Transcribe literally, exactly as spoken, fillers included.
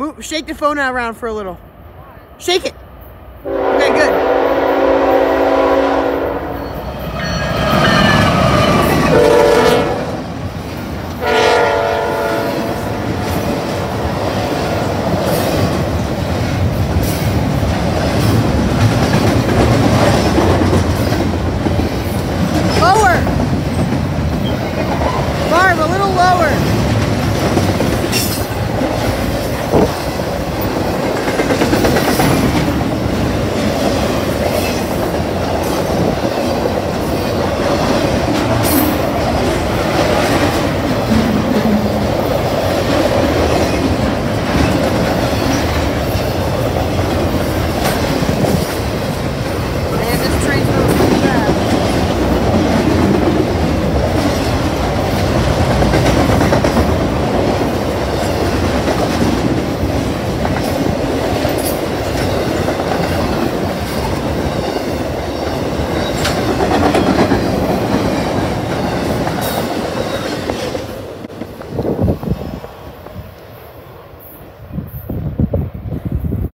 Move, shake the phone around for a little. Shake it. Okay, good. Lower. Barb, a little lower.